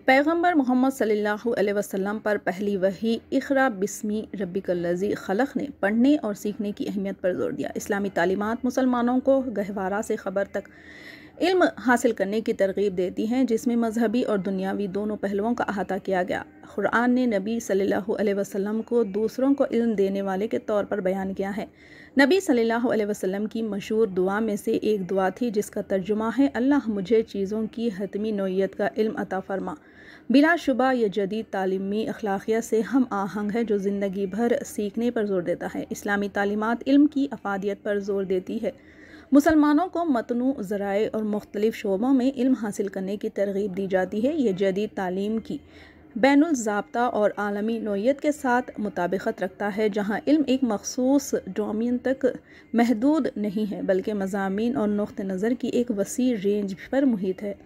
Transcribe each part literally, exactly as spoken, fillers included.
पैगंबर मोहम्मद सल्लल्लाहु अलैहि वसल्लम पर पहली वही इक़रा बिस्मि रब्बिकल्लज़ी खलक़ ने पढ़ने और सीखने की अहमियत पर जोर दिया। इस्लामी तालीमात मुसलमानों को गहवारा से ख़बर तक इल्म हासिल करने की तरगीब देती हैं, जिसमें मजहबी और दुनियावी दोनों पहलुओं का अहाता किया गया। कुरान ने नबी सल्लल्लाहु अलैहि वसल्लम को दूसरों को इल्म देने वाले के तौर पर बयान किया है। नबी सल्लल्लाहु अलैहि वसल्लम की मशहूर दुआ में से एक दुआ थी जिसका तर्जुमा है, अल्लाह मुझे चीज़ों की हतमी नौइयत का इल्म अता फरमा। बिलाशुबा यह जदीद तालीमी अखलाकिया से हम आहंग है जो ज़िंदगी भर सीखने पर जोर देता है। इस्लामी तालीमात इल्म की अफादियत पर जोर देती है। मुसलमानों को मतनू ज़राए और मुख्तलिफ शोबों में इल्म हासिल करने की तरगीब दी जाती है। यह जदीद तालीम की बैनुल ज़ाब्ता और आलमी नौइयत के साथ मुताबिकत रखता है, जहाँ इल्म एक मखसूस डोमेन तक महदूद नहीं है बल्कि मज़ामीन और नुक़्ते नज़र की एक वसी रेंज पर मुहित है।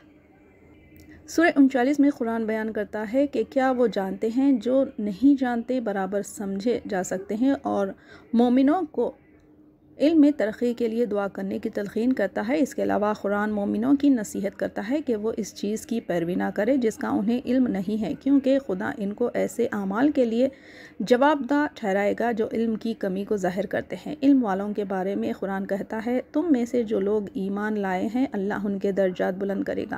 सूरह उनचालीस में कुरान बयान करता है कि क्या वो जानते हैं जो नहीं जानते बराबर समझे जा सकते हैं, और मोमिनों को इल्म में तरक्की के लिए दुआ करने की तलक़ीन करता है। इसके अलावा कुरान मोमिनों की नसीहत करता है कि वो इस चीज़ की पैरवी ना करे जिसका उन्हें इल्म नहीं है, क्योंकि खुदा इनको ऐसे आमाल के लिए जवाबदा ठहराएगा जो इल्म की कमी को ज़ाहिर करते हैं। इल्म वालों के बारे में कुरान कहता है, तुम में से जो लोग ईमान लाए हैं अल्लाह उनके दर्जात बुलंद करेगा।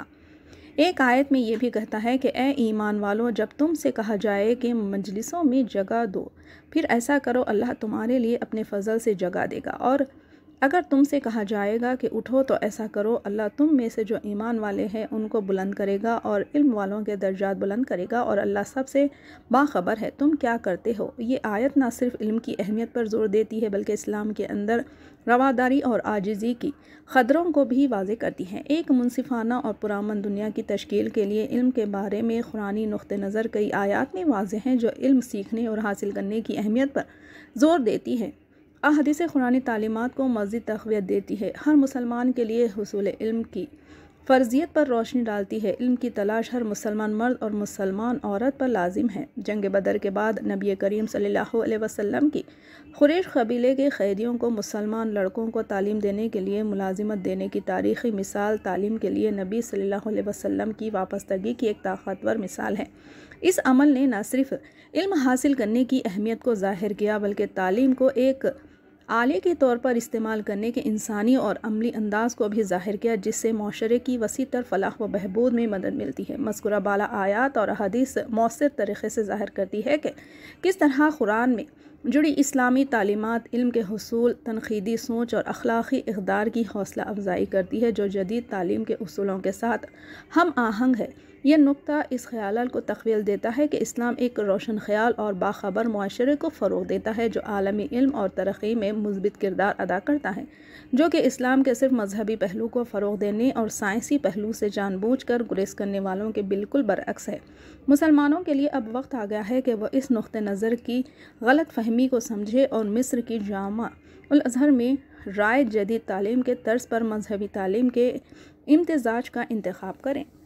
एक आयत में ये भी कहता है कि ए ईमान वालों, जब तुमसे कहा जाए कि मजलिसों में जगह दो, फिर ऐसा करो, अल्लाह तुम्हारे लिए अपने फ़ज़ल से जगह देगा। और अगर तुमसे कहा जाएगा कि उठो, तो ऐसा करो, अल्लाह तुम में से जो ईमान वाले हैं उनको बुलंद करेगा और इल्म वालों के दर्जात बुलंद करेगा, और अल्लाह सबसे बाखबर है तुम क्या करते हो। ये आयत ना सिर्फ इल्म की अहमियत पर जोर देती है बल्कि इस्लाम के अंदर रवादारी और आजिज़ी की क़दरों को भी वाज़े करती हैं। एक मुनसिफ़ाना और पुरअमन दुनिया की तश्कील के लिए इल्म के बारे में कुरानी नुक़्ते नज़र कई आयात में वाज़े हैं जो इल्म सीखने और हासिल करने की अहमियत पर जोर देती है। अहादीस कुरानी तालीमात को मज़ीद तक़वियत देती है, हर मुसलमान के लिए हुसूल इल्म की फ़र्ज़ियत पर रोशनी डालती है। इल्म की तलाश हर मुसलमान मर्द और मुसलमान औरत पर लाजिम है। जंग बदर के बाद नबी करीम सल्लल्लाहु अलैहि वसल्लम की कुरैश कबीले के क़ैदियों को मुसलमान लड़कों को तालीम देने के लिए मुलाजिमत देने की तारीख़ी मिसाल तालीम के लिए नबी सल्लल्लाहु अलैहि वसल्लम की वापसगी की एक ताकतवर मिसाल है। इस अमल ने न सिर्फ इल्म हासिल करने की अहमियत को ज़ाहिर किया बल्कि तालीम को एक आले के तौर पर इस्तेमाल करने के इंसानी और अमली अंदाज को भी ज़ाहिर किया, जिससे माशरे की वसी तर फलाह व बहबूद में मदद मिलती है। मज़कूरा बाला आयात और हदीस मौसर तरीक़े से ज़ाहिर करती है कि किस तरह कुरान में जुड़ी इस्लामी तालीमात इल्म के हुसूल, तनक़ीदी सोच और अखलाक़ी इक़दार की हौसला अफजाई करती है जो जदीद तालीम के उसूलों के साथ हम आहंग है। यह नुक्ता इस ख़याल को तक़वील देता है कि इस्लाम एक रोशन ख़याल और बाखबर मुआशरे को फ़रोग़ देता है जो आलमी इल्म और तरक्की में मुस्बित किरदार अदा करता है, जो कि इस्लाम के सिर्फ मजहबी पहलू को फ़रोग़ देने और साइंसी पहलू से जानबूझ कर गुरेज करने वालों के बिल्कुल बरअक्स है। मुसलमानों के लिए अब वक्त आ गया है कि वह इस नुक़्ते नज़र की गलत फ़हमी को समझे और मिस्र की जामा उल अज़हर में राय जदीद तालीम के तर्ज पर मजहबी तालीम के इम्तिज़ाज का इंतख़ाब करें।